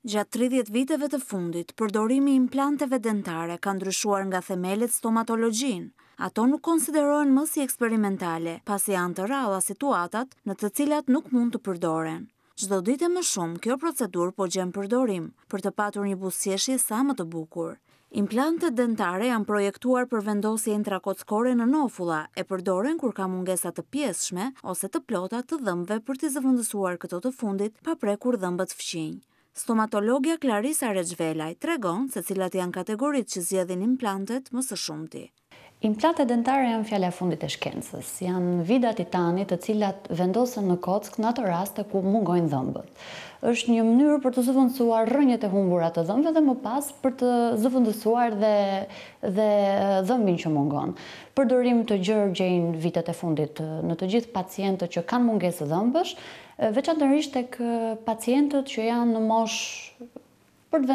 Gjatë 30 viteve të fundit, përdorimi i implanteve dentare ka ndryshuar nga themelet stomatologjin. Ato nuk konsiderohen më si eksperimentale, pasi janë të rralla situatat në të cilat nuk mund të përdoren. Çdo ditë më shumë, kjo procedurë po gjen përdorim për të patur një buzëqeshje sa më të bukur. Implantet dentare janë projektuar për vendosje intrakockore në nofulla, e përdoren kur ka mungesa të pjesshme ose të plota të dhëmbëve për të zëvendësuar këto të fundit pa prekur dhëmbët fqinj. Stomatologja Clarisa Rexhvelaj tregon se cilat janë kategoritë që zgjedhin implantet më së shumti. Implantet dentare janë fjala e fundit e shkencës. Janë vida titani të cilat vendosen në kockë në ato raste ku mungojnë dhëmbët. Është një mënyrë për të zëvendësuar rrënjët e humbura të dhëmbëve dhe më pas për të zëvendësuar dhe dhëmbin që mungon. Përdorim të gjerë gjejnë vitet e fundit në të gjithë pacientët që kanë mungesë dhëmbësh, veçanërisht tek pacientët që janë në moshë për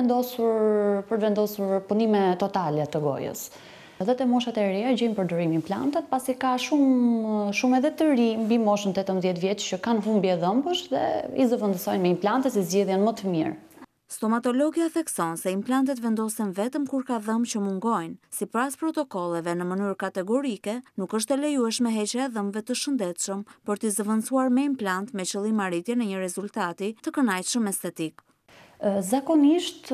të vendosur punime totale të gojës. Dhe të moshat e reja gjejmë përdorim implantet, pasi ka shumë edhe të ri mbi moshën 18 vjeç që kanë humbje dhëmbësh dhe i zëvendësojnë me implante si zgjedhjen më të mirë. Stomatologja thekson se implantet vendosen vetëm kur ka dhëmbë që mungojnë. Sipas protokolleve në mënyrë kategorike, nuk është e lejueshme heqja e dhëmbëve të shëndetshëm për t'i zëvendësuar me implant me qëllim arritje në një rezultati të kënaqshëm estetik. Zakonisht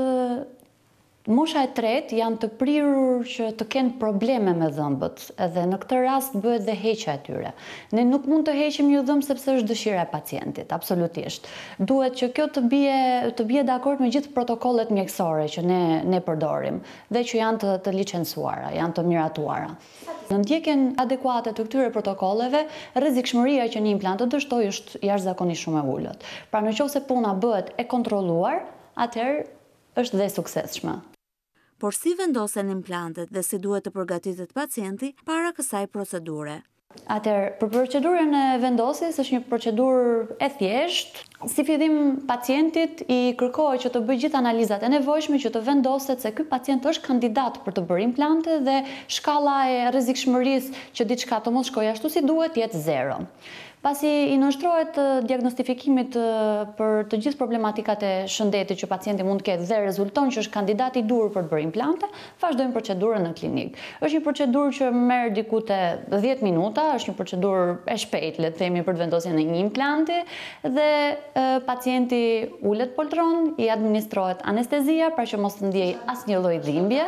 mosha e tretë janë të prirur që të kenë probleme me dhëmbët, edhe në këtë rast bëhet dhe heqja e tyre. Ne nuk mund të heqim një dhëmbë sepse është dëshira e pacientit, absolutisht. Duhet që kjo të bie dakord me gjithë protokollet mjekësore që ne përdorim dhe që janë të licencuara, janë të miratuara. Në ndjekjen adekuate të këtyre protokolleve, rrezikshmëria që një implant të dështojë është jashtëzakonisht shumë e ulët. Pra nëse puna bëhet e kontrolluar, atëherë është dhe suksesshme. Por si vendosen implantet dhe si duhet të përgatitet pacienti para kësaj procedure? Atëherë, për procedurën e vendosjes është një procedurë e thjeshtë. Si fillim, pacientit i kërkohet që të bëjë gjithë analizat e nevojshme që të vendoset se ky pacient është kandidat për të bërë implante dhe shkalla e rrezikshmërisë që diçka të mos shkojë ashtu si duhet jetë 0. Pasi i nënshtrohet diagnostifikimit për të gjithë problematikat e shëndetit që pacienti mund të ketë dhe rezulton që është kandidat i duhur për të bërë implante, vazhdojmë procedurën në klinik. Është një procedurë që merr diku te 10 minuta, është një procedurë e shpejtë, le të themi, për të vendosjen e një implanti dhe pacienti ulet poltron, i administrohet anestezia pra që mos të ndiej asnjë lloj dhimbje,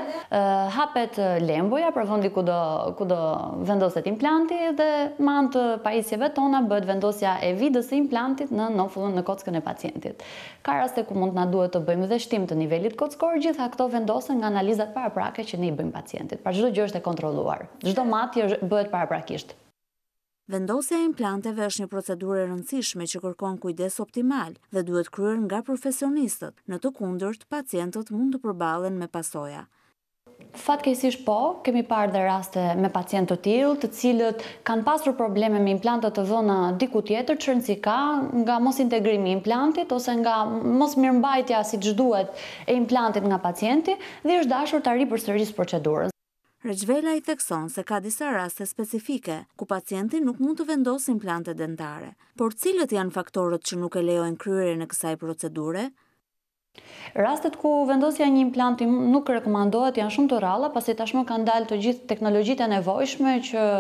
hapet lembuja për vendi ku do vendoset implanti dhe me anë të pajisjeve tona bëhet vendosja e vidës së implantit në nofullën në kockën e pacientit. Ka raste ku mund na duhet të bëjmë dhe shtim të nivelit kockor, gjitha këto vendosen nga analizat paraprake që ne i bëjmë pacientit. Pra çdo gjë është e kontrolluar. Çdo matje bëhet paraprakisht. Vendosja e implanteve është një procedurë e rëndësishme që kërkon kujdes optimal dhe duhet kryer nga profesionistët. Në të kundërt, pacientët mund të përballen me pasoja. Fatkeqësisht kemi parë dhe raste me pacientë të tillë, të cilët kanë pasur probleme me implantet të dhëna diku tjetër, çrëndësi ka nga mos integrimi i implantit ose nga mos mirëmbajtja siç duhet e implantit nga pacienti dhe është dashur ta ripërsërisë procedurën. Rexhvelaj thekson se ka disa raste specifike ku pacienti nuk mund të vendosë implante dentare, por cilët janë faktorët që nuk e lejojnë kryerjen e kësaj procedure? Rastet ku vendosja e një implanti nuk rekomandohet janë shumë të rralla, pasi tashmë kanë dalë të gjithë teknologjitë e nevojshme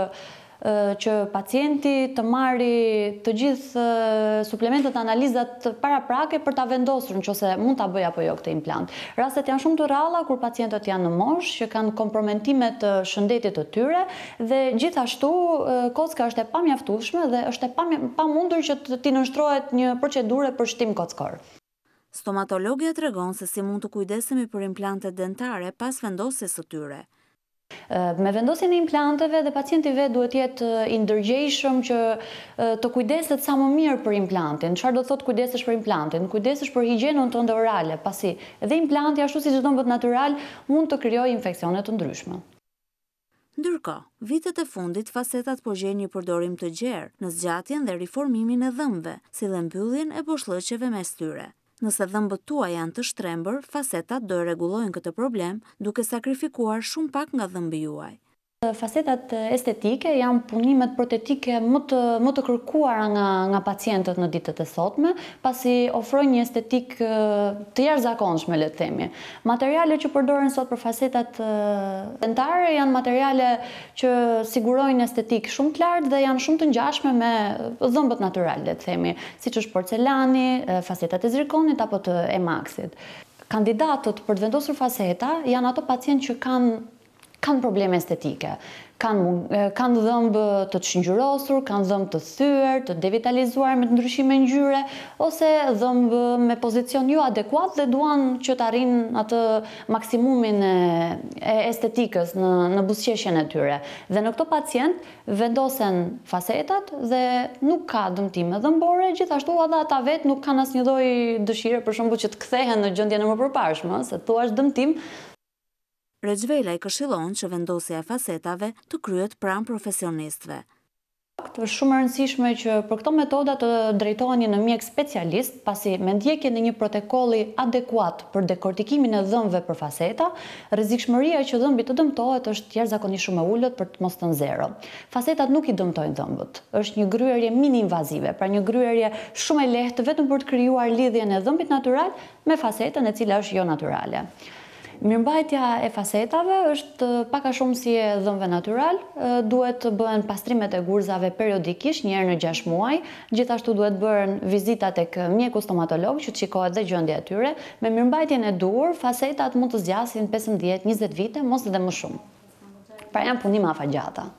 që pacienti të marrë të gjithë suplementet, analizat paraprake për ta vendosur nëse mund ta bëjë apo jo këtë implant. Rastet janë shumë të rralla kur pacientët janë në moshë, që kanë komprometime të shëndetit të tyre dhe gjithashtu kocka është e pamjaftueshme dhe është e pamundur që t'i nënshtrohet një procedurë për shtim kockor. Stomatologja tregon se si mund të kujdesemi për implantet dentare pas vendosjes së tyre. Me vendosjen e implanteve dhe pacienti vet duhet jetë i ndërgjegjshëm që të kujdeset sa më mirë për implantin. Çfarë do thotë kujdesesh për implantin? Kujdesesh për higjienën tënde orale, pasi dhe implanti ashtu siç dhëmbët natyral mund të krijojë infeksione të ndryshme. Ndërkohë, vitet e fundit fasetat po gjejnë një përdorim të gjerë në zgjatjen dhe riformimin e dhëmbëve, si dhe mbylljen e boshllëqeve mes tyre. Nëse dhëmbët tuaj janë të shtrembër, fasetat do e rregullojnë këtë problem duke sakrifikuar shumë pak nga dhëmbi juaj. Fasetat estetike janë punimet protetike më të kërkuara nga pacientët në ditët e sotme, pasi ofrojnë një estetik të jashtëzakonshme, le të themi. Materialet që përdoren sot për fasetat dentare janë materiale që sigurojnë estetik shumë të lartë dhe janë shumë të ngjashme me dhëmbët natyrale, le të themi, siç është porcelani, fasetat e zirkonit apo të emaksit. Kandidatët për të vendosur faseta janë ato pacientë që kanë probleme estetike, kanë dhëmbë të çngjyrosur, kanë dhëmbë të thyer, të devitalizuar me ndryshime ngjyre, ose dhëmbë me pozicion jo adekuat dhe duan që të arrijnë atë maksimumin e estetikës në buzëqeshjen e tyre. Dhe në këto pacient vendosen fasetat dhe nuk ka dëmtime dhëmbore, gjithashtu edhe ata vetë nuk kanë asnjë lloj dëshire për shembull që të kthehen në gjendjen e mëparshme, se thua është dëmtim. Rexhvela i këshillon që vendosja e fasetave të kryhet pranë profesionistëve. Është shumë e rëndësishme që për këto metoda të drejtoheni në mjek specialist, pasi me ndjekjen e një protokolli adekuat për dekortikimin e dhëmbëve për faseta, rrezikshmëria që dhëmbi të dëmtohet është jashtëzakonisht shumë e ulët për të mos thënë zero. Fasetat nuk i dëmtojnë dhëmbët. Është një gryerje mini-invazive, pra një gryerje shumë e lehtë vetëm për të krijuar lidhjen e dhëmbit natyral me fasetën e cila është jo natyrale. Mirëmbajtja e fasetave është pak a shumë si e dhëmbëve natyral, duhet të bëhen pastrimet e gurzave periodikisht, një herë në 6 muaj, gjithashtu duhet bërën vizita tek mjeku stomatolog që të shikohet dhe gjendja e tyre. Me mirëmbajtjen e duhur, fasetat mund të zgjasin 15-20 vite, mos edhe më shumë. Pra janë punime afatgjata.